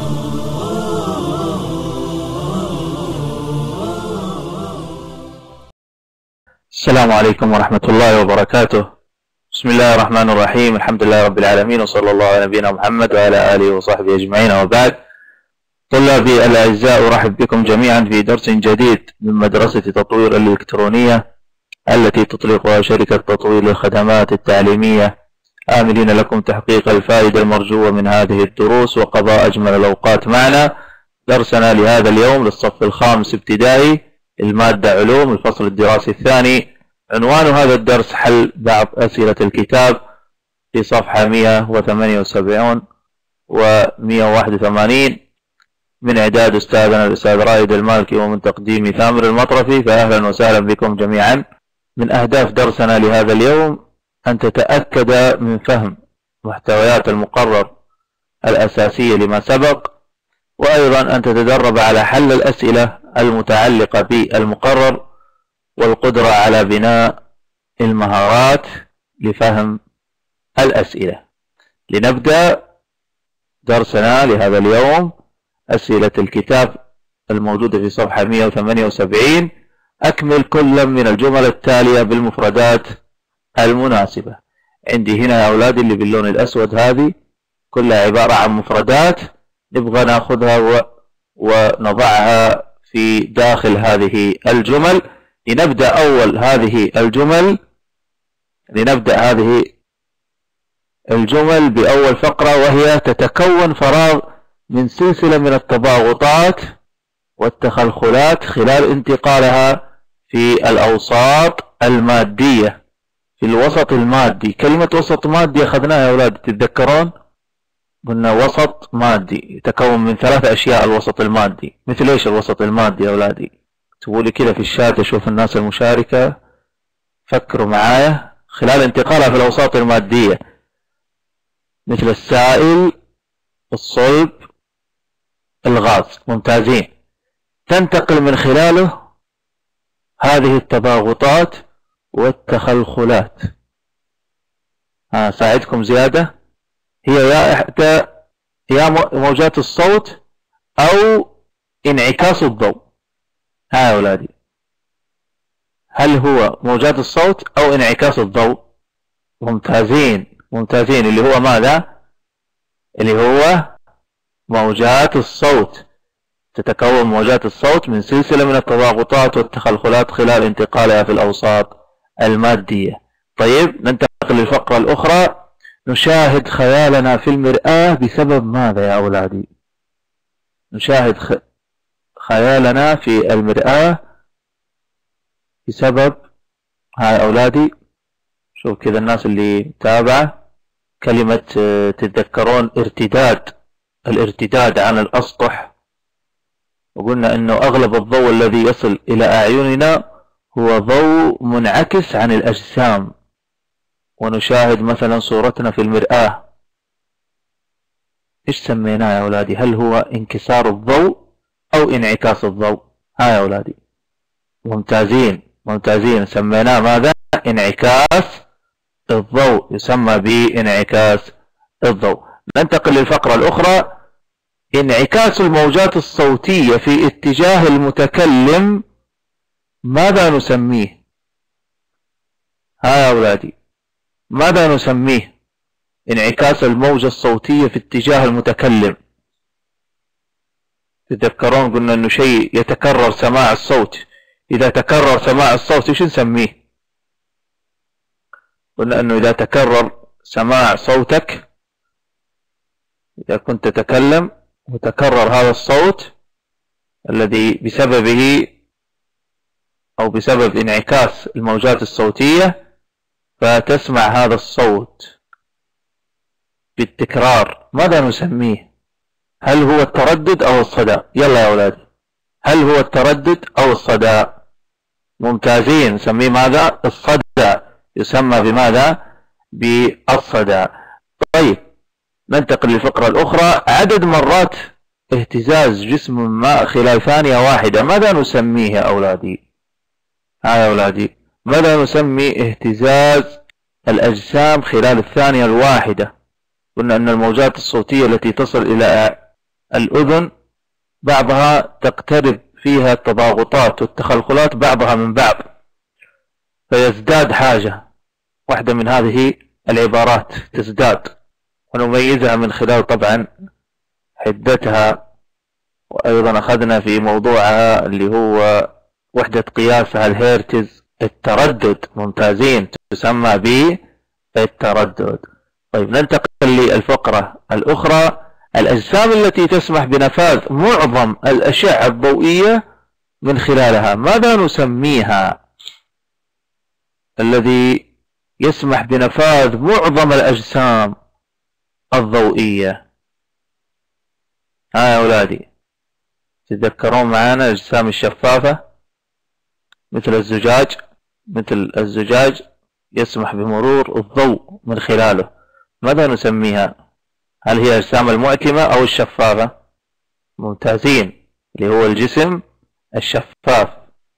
السلام عليكم ورحمة الله وبركاته. بسم الله الرحمن الرحيم. الحمد لله رب العالمين، وصلى الله على نبينا محمد وعلى آله وصحبه أجمعين، وبعد. طلابي الأعزاء، أرحب بكم جميعا في درس جديد من مدرسة تطوير الإلكترونية التي تطلقها شركة تطوير الخدمات التعليمية، آملين لكم تحقيق الفائدة المرجوة من هذه الدروس وقضاء أجمل الأوقات معنا. درسنا لهذا اليوم للصف الخامس ابتدائي، المادة علوم، الفصل الدراسي الثاني. عنوان هذا الدرس حل بعض أسئلة الكتاب في صفحة 178 و 181 من إعداد أستاذنا الأستاذ رائد المالكي ومن تقديم ثامر المطرفي. فأهلا وسهلا بكم جميعا. من أهداف درسنا لهذا اليوم أن تتأكد من فهم محتويات المقرر الأساسية لما سبق، وأيضا أن تتدرب على حل الأسئلة المتعلقة بالمقرر والقدرة على بناء المهارات لفهم الأسئلة. لنبدأ درسنا لهذا اليوم. أسئلة الكتاب الموجودة في صفحة 178. أكمل كل من الجمل التالية بالمفردات المناسبة. عندي هنا يا أولادي اللي باللون الأسود، هذه كلها عبارة عن مفردات نبغى ناخذها ونضعها في داخل هذه الجمل. لنبدأ هذه الجمل بأول فقرة، وهي تتكون فراغ من سلسلة من التضاغطات والتخلخلات خلال انتقالها في الأوساط المادية. في الوسط المادي، كلمة وسط مادي أخذناها يا أولاد، تتذكرون؟ قلنا وسط مادي يتكون من 3 أشياء. الوسط المادي مثل إيش الوسط المادي يا أولادي؟ اكتبوا لي كده في الشات أشوف الناس المشاركة، فكروا معايا. خلال انتقالها في الأوساط المادية مثل السائل، الصلب، الغاز. ممتازين. تنتقل من خلاله هذه التضاغطات والتخلخلات. ساعدكم زيادة، هي يا موجات الصوت أو انعكاس الضوء. يا أولادي، هل هو موجات الصوت أو انعكاس الضوء؟ ممتازين. اللي هو ماذا؟ اللي هو موجات الصوت. تتكون موجات الصوت من سلسلة من التضاغطات والتخلخلات خلال انتقالها في الأوساط المادية. طيب، ننتقل للفقرة الأخرى. نشاهد خيالنا في المرآة بسبب ماذا يا أولادي؟ نشاهد خيالنا في المرآة بسبب، هاي أولادي شوف كذا الناس اللي تابعة، كلمة تتذكرون الارتداد عن الأسطح، وقلنا أنه أغلب الضوء الذي يصل إلى أعيننا هو ضوء منعكس عن الأجسام. ونشاهد مثلا صورتنا في المرآة، إيش سميناه يا أولادي؟ هل هو انكسار الضوء أو انعكاس الضوء؟ ها يا أولادي، ممتازين. سميناه ماذا؟ انعكاس الضوء، يسمى بانعكاس الضوء. ننتقل للفقرة الأخرى. انعكاس الموجات الصوتية في اتجاه المتكلم ماذا نسميه؟ ها يا أولادي، ماذا نسميه؟ انعكاس الموجة الصوتية في اتجاه المتكلم. تتذكرون قلنا أنه شيء يتكرر سماع الصوت. إذا تكرر سماع الصوت إيش نسميه؟ قلنا أنه إذا تكرر سماع صوتك، إذا كنت تتكلم وتكرر هذا الصوت الذي بسببه أو بسبب انعكاس الموجات الصوتية، فتسمع هذا الصوت بالتكرار، ماذا نسميه؟ هل هو التردد أو الصدى؟ يلا يا أولادي، هل هو التردد أو الصدى؟ ممتازين. نسميه ماذا؟ الصدى. يسمى بماذا؟ بالصدى. طيب، ننتقل للفقرة الأخرى. عدد مرات اهتزاز جسم ما خلال ثانية واحدة ماذا نسميه يا أولادي؟ يا أولادي، ماذا نسمي اهتزاز الأجسام خلال الثانية الواحدة؟ قلنا أن الموجات الصوتية التي تصل إلى الأذن بعضها تقترب فيها التضاغطات والتخلخلات بعضها من بعض، فيزداد حاجة. واحدة من هذه العبارات تزداد، ونميزها من خلال طبعا حدتها، وأيضا أخذنا في موضوعها اللي هو وحدة قياسها الهيرتز التردد. ممتازين، تسمى بالتردد. طيب ننتقل للفقرة الأخرى، الأجسام التي تسمح بنفاذ معظم الأشعة الضوئية من خلالها، ماذا نسميها؟ الذي يسمح بنفاذ معظم الأجسام الضوئية. ها يا أولادي، تتذكرون معنا الأجسام الشفافة مثل الزجاج، مثل الزجاج يسمح بمرور الضوء من خلاله، ماذا نسميها؟ هل هي الأجسام المعتمة أو الشفافة؟ ممتازين، اللي هو الجسم الشفاف،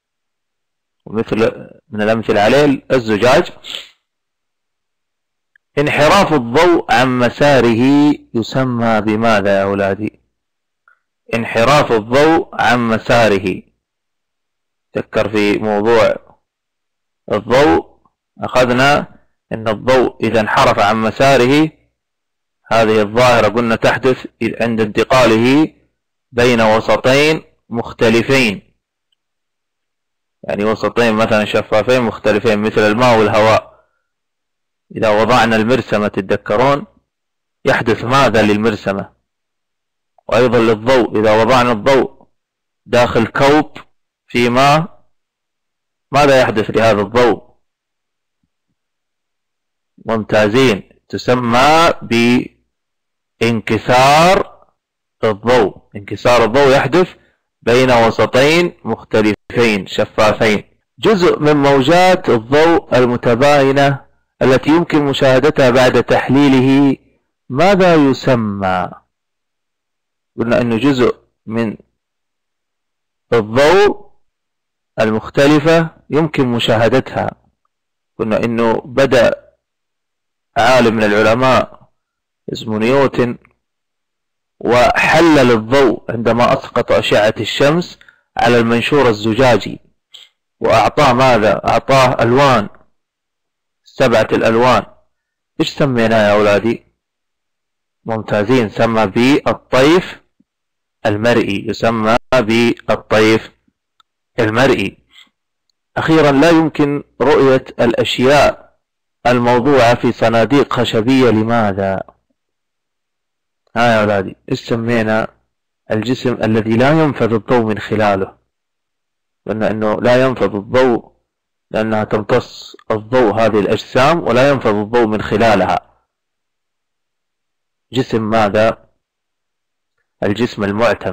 ومثل من الأمثلة عليه الزجاج. انحراف الضوء عن مساره يسمى بماذا يا أولادي؟ انحراف الضوء عن مساره. تذكر في موضوع الضوء أخذنا أن الضوء إذا انحرف عن مساره، هذه الظاهرة قلنا تحدث عند انتقاله بين وسطين مختلفين، يعني وسطين مثلا شفافين مختلفين مثل الماء والهواء. إذا وضعنا المرسمة تتذكرون يحدث ماذا للمرسمة؟ وأيضا للضوء، إذا وضعنا الضوء داخل كوب في ماء، ماذا يحدث لهذا الضوء؟ ممتازين، تسمى بانكسار الضوء. انكسار الضوء يحدث بين وسطين مختلفين شفافين. جزء من موجات الضوء المتباينة التي يمكن مشاهدتها بعد تحليله ماذا يسمى؟ قلنا أنه جزء من الضوء المختلفة يمكن مشاهدتها. قلنا أنه بدأ عالم من العلماء اسمه نيوتن وحلل الضوء عندما أسقط أشعة الشمس على المنشور الزجاجي، وأعطاه ماذا؟ أعطاه ألوان، 7 الألوان. إيش سميناه يا أولادي؟ ممتازين، سمى بالطيف المرئي، يسمى بالطيف المرئي. أخيرا، لا يمكن رؤية الأشياء الموضوعة في صناديق خشبية، لماذا؟ ها يا أولادي، إيش سمينا الجسم الذي لا ينفذ الضوء من خلاله؟ قلنا أنه لا ينفذ الضوء لأنها تمتص الضوء هذه الأجسام ولا ينفذ الضوء من خلالها. جسم ماذا؟ الجسم المعتم،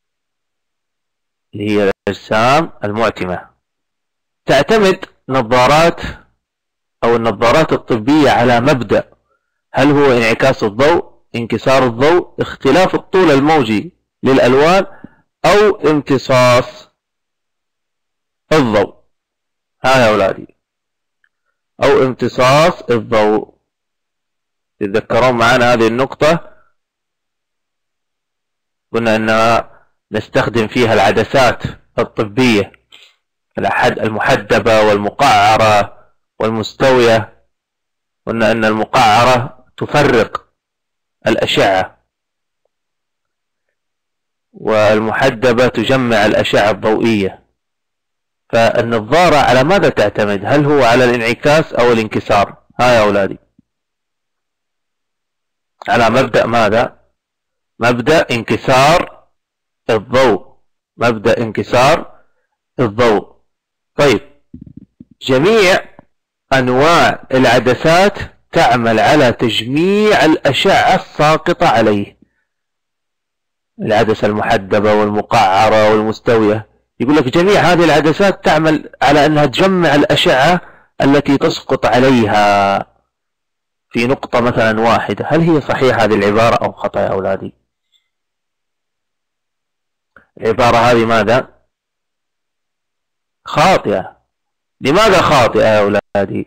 اللي هي الأجسام المعتمة. تعتمد نظارات أو النظارات الطبية على مبدأ، هل هو انعكاس الضوء، انكسار الضوء، اختلاف الطول الموجي للألوان، أو امتصاص الضوء؟ ها يا أولادي، أو امتصاص الضوء. تتذكرون معنا هذه النقطة، قلنا أننا نستخدم فيها العدسات الطبية المحدبة والمقعرة والمستوية. قلنا أن المقعرة تفرق الأشعة، والمحدبة تجمع الأشعة الضوئية. فالنظارة على ماذا تعتمد؟ هل هو على الانعكاس أو الانكسار؟ ها يا أولادي، على مبدأ ماذا؟ مبدأ انكسار الضوء، مبدأ انكسار الضوء. طيب، جميع أنواع العدسات تعمل على تجميع الأشعة الساقطة عليه، العدسة المحدبة والمقعرة والمستوية. يقول لك جميع هذه العدسات تعمل على أنها تجمع الأشعة التي تسقط عليها في نقطة مثلا واحدة. هل هي صحيحة هذه العبارة أو خطأ يا أولادي؟ العبارة هذه ماذا؟ خاطئة. لماذا خاطئة يا أولادي؟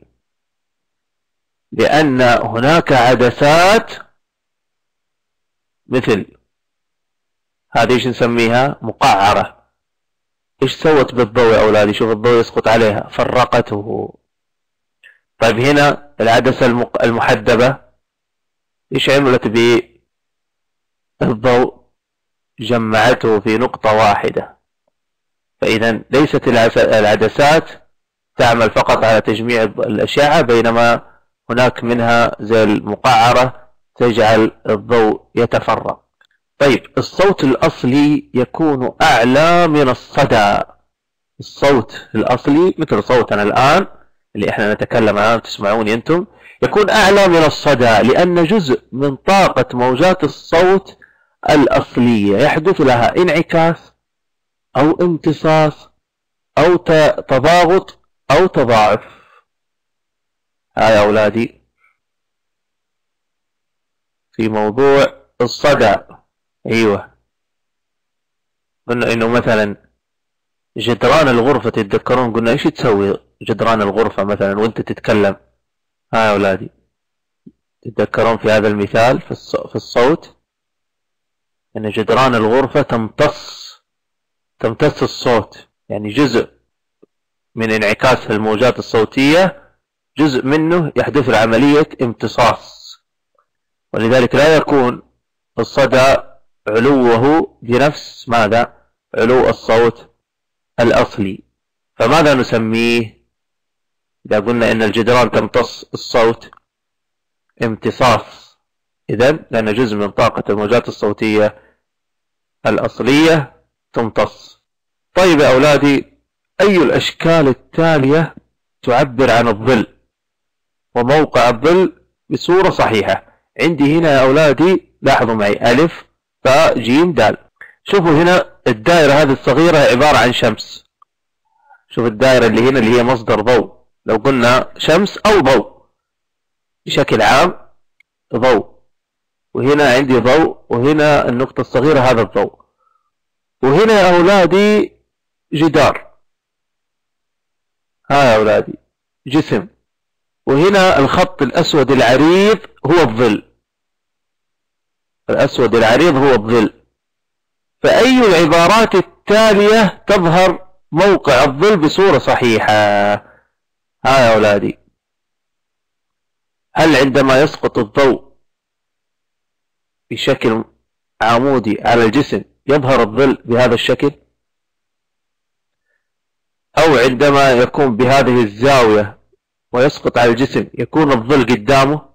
لأن هناك عدسات مثل هذه ايش نسميها؟ مقعرة. ايش سوت بالضوء يا اولادي؟ شوف الضوء يسقط عليها، فرقته. طيب هنا العدسة المحدبة ايش عملت بالضوء؟ جمعته في نقطة واحدة. فإذا ليست العدسات تعمل فقط على تجميع الأشعة، بينما هناك منها زي المقعرة تجعل الضوء يتفرق. طيب الصوت الأصلي يكون أعلى من الصدى. الصوت الأصلي مثل صوتنا الآن اللي احنا نتكلم عنه تسمعوني انتم، يكون أعلى من الصدى، لأن جزء من طاقة موجات الصوت الأصلية يحدث لها انعكاس أو امتصاص أو تضاغط أو تضاعف. يا أولادي في موضوع الصدى، أيوة، قلنا إنه مثلا جدران الغرفة، تتذكرون قلنا إيش تسوي جدران الغرفة مثلا وأنت تتكلم؟ يا أولادي تتذكرون في هذا المثال في الصوت أن جدران الغرفة تمتص الصوت، يعني جزء من انعكاس الموجات الصوتية جزء منه يحدث عملية امتصاص، ولذلك لا يكون الصدى علوه بنفس ماذا؟ علو الصوت الأصلي. فماذا نسميه إذا قلنا إن الجدران تمتص الصوت؟ امتصاص. إذن لأن جزء من طاقة الموجات الصوتية الأصلية تمتص. طيب يا أولادي، أي الأشكال التالية تعبر عن الظل وموقع الظل بصورة صحيحة؟ عندي هنا يا أولادي لاحظوا معي ألف باء جيم دال. شوفوا هنا الدائرة هذه الصغيرة عبارة عن شمس. شوف الدائرة اللي هنا اللي هي مصدر ضوء، لو قلنا شمس أو ضوء بشكل عام ضوء، وهنا عندي ضوء، وهنا النقطة الصغيرة هذا الضوء، وهنا يا أولادي جدار، يا أولادي جسم، وهنا الخط الأسود العريض هو الظل. الأسود العريض هو الظل. فأي العبارات التالية تظهر موقع الظل بصورة صحيحة؟ يا أولادي، هل عندما يسقط الضوء بشكل عمودي على الجسم يظهر الظل بهذا الشكل؟ أو عندما يكون بهذه الزاوية ويسقط على الجسم يكون الظل قدامه؟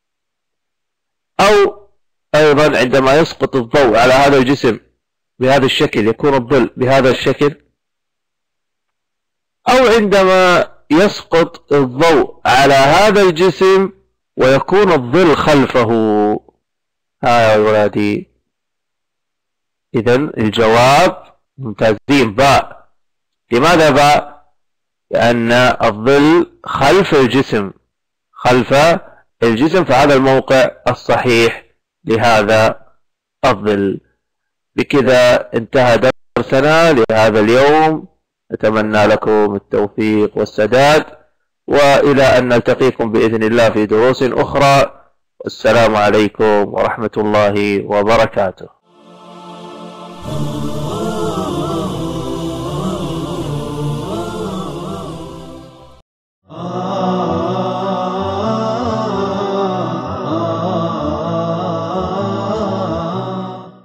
أو أيضا عندما يسقط الضوء على هذا الجسم بهذا الشكل يكون الظل بهذا الشكل؟ أو عندما يسقط الضوء على هذا الجسم ويكون الظل خلفه؟ يا أولادي، إذن الجواب ممتازين، باء. لماذا باء؟ لأن الظل خلف الجسم، فهذا الموقع الصحيح لهذا الظل. بكذا انتهى درسنا لهذا اليوم، أتمنى لكم التوفيق والسداد، وإلى أن نلتقيكم بإذن الله في دروس أخرى. السلام عليكم ورحمة الله وبركاته.